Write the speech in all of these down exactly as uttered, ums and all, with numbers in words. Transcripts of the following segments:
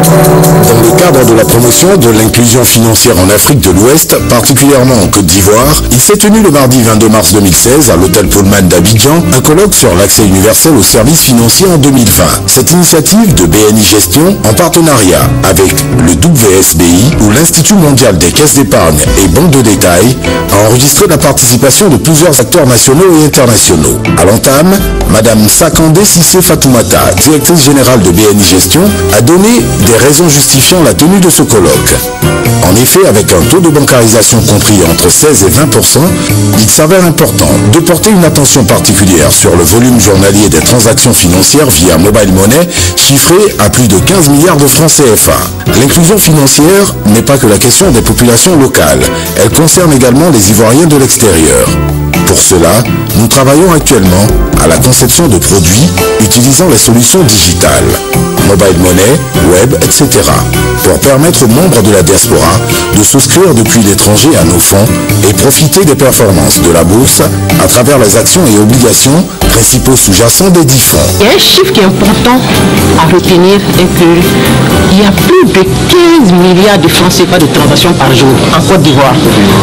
Dans le cadre de la promotion de l'inclusion financière en Afrique de l'Ouest, particulièrement en Côte d'Ivoire, il s'est tenu le mardi vingt-deux mars deux mille seize à l'hôtel Pullman d'Abidjan un colloque sur l'accès universel aux services financiers en deux mille vingt. Cette initiative de B N I Gestion, en partenariat avec le W S B I ou l'Institut mondial des caisses d'épargne et banques de détail, a enregistré la participation de plusieurs acteurs nationaux et internationaux. À l'entame, Madame Sakandé Sissé Fatoumata, directrice générale de B N I Gestion, a donné des raisons justifiant la tenue de ce colloque. En effet, avec un taux de bancarisation compris entre seize et vingt pour cent, il s'avère important de porter une attention particulière sur le volume journalier des transactions financières via mobile money, chiffré à plus de quinze milliards de francs C F A. L'inclusion financière n'est pas que la question des populations locales, elle concerne également les Ivoiriens de l'extérieur. Pour cela, nous travaillons actuellement à la conception de produits utilisant les solutions digitales, mobile money, web, et cetera, pour permettre aux membres de la diaspora de souscrire depuis l'étranger à nos fonds et profiter des performances de la bourse à travers les actions et obligations principaux sous-jacents des dix fonds. Il y a un chiffre qui est important à retenir, est qu'il y a plus de quinze milliards de francs C F A de transactions par jour en Côte d'Ivoire.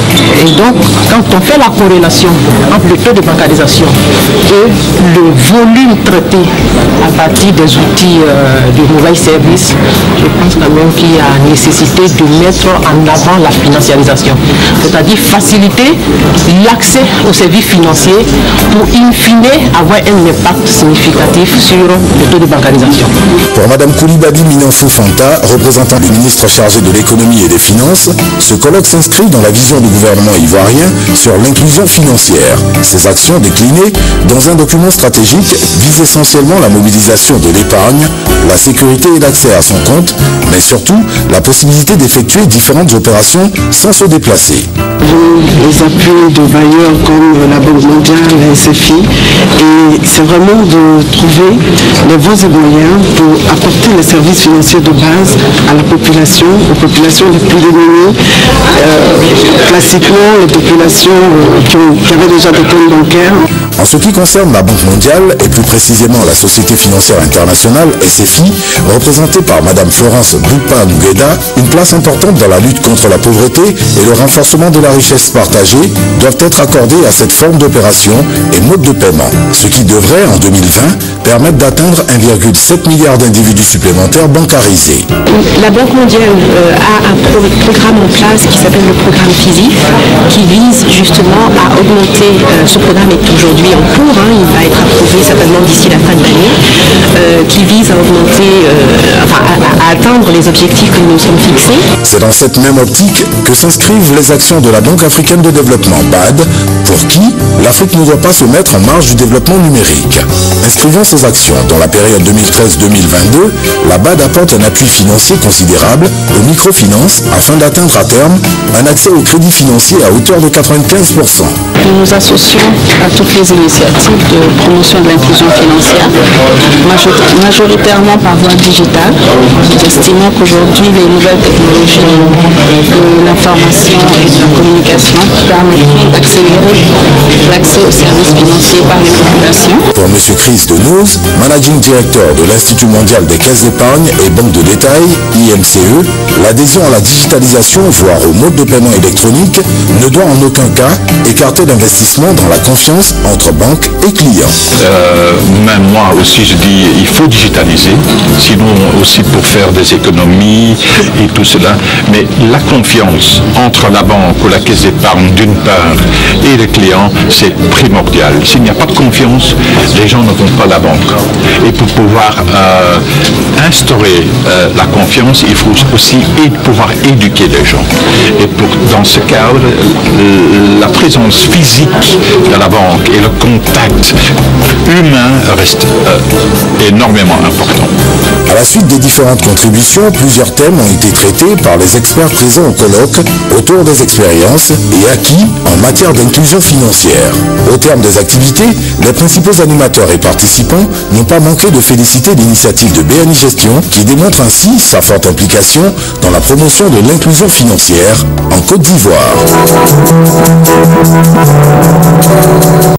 Et donc, quand on fait la corrélation entre le taux de bancarisation et le volume traité à partir des outils euh, de mobile service, je pense quand même qu'il y a nécessité de mettre en avant la financiarisation, c'est-à-dire faciliter l'accès aux services financiers pour in fine avoir un impact significatif sur le taux de bancarisation. Pour Madame Koulibaly Minanfou Fanta, représentant du ministre chargé de l'économie et des finances, ce colloque s'inscrit dans la vision du gouvernement ivoirien sur l'inclusion financière. Ces actions déclinées dans un document stratégique visent essentiellement la mobilisation de l'épargne, la sécurité et l'accès à son compte, mais surtout la possibilité d'effectuer différentes opérations sans se déplacer. Les appuis de bailleurs comme la Banque mondiale, la S F I, et c'est vraiment de trouver les voies et moyens pour apporter les services financiers de base à la population, aux populations les plus démunies, euh, classiquement les populations euh, qui, ont, qui avaient déjà des comptes bancaires. En ce qui concerne la Banque mondiale, et plus précisément la Société financière internationale, S F I, représentée par Madame Florence Boupa Ngueda, une place importante dans la lutte contre la pauvreté et le renforcement de la richesse partagée doivent être accordées à cette forme d'opération et mode de paiement, ce qui devrait, en deux mille vingt, permettre d'atteindre un virgule sept milliard d'individus supplémentaires bancarisés. La Banque mondiale euh, a un pro programme en place qui s'appelle le programme FISIF, qui vise justement à augmenter, euh, ce programme est aujourd'hui en cours, hein, il va être approuvé certainement d'ici la fin de l'année, euh, qui vise à augmenter, euh, enfin à, à atteindre les objectifs que nous nous sommes fixés. C'est dans cette même optique que s'inscrivent les actions de la Banque africaine de développement B A D, pour qui l'Afrique ne doit pas se mettre en marge du développement numérique. Inscrivant ces actions dans la période deux mille treize deux mille vingt-deux, la B A D apporte un appui financier considérable aux microfinances afin d'atteindre à terme un accès au crédit financier à hauteur de quatre-vingt-quinze pour cent. Nous nous associons à toutes les initiatives de promotion de l'inclusion financière, majoritairement par voie digitale. Nous estimons qu'aujourd'hui, les nouvelles technologies de l'information et de la communication permettront d'accélérer l'accès aux services financiers par les populations. Pour M. Chris Denose, Managing Director de l'Institut mondial des caisses d'épargne et banques de détail, I M C E, l'adhésion à la digitalisation, voire au mode de paiement électronique, ne doit en aucun cas écarter l'investissement dans la confiance entre banques et clients. Euh, même moi aussi je dis il faut digitaliser, sinon aussi pour faire des économies et tout cela, mais la confiance entre la banque ou la caisse d'épargne d'une part et le client, c'est primordial. S'il n'y a pas de confiance, les gens ne vont pas à la banque. Et pour pouvoir euh, instaurer euh, la confiance, il faut aussi pouvoir éduquer les gens. Et pour, dans ce cadre, la présence physique de la banque et le contact humain reste euh, énormément important. À la suite des différentes contributions, plusieurs thèmes ont été traités par les experts présents au colloque autour des expériences et acquis en matière d'inclusion financière. Au terme des activités, les principaux animateurs et participants n'ont pas manqué de féliciter l'initiative de B N I Gestion qui démontre ainsi sa forte implication dans la promotion de l'inclusion financière en Côte d'Ivoire.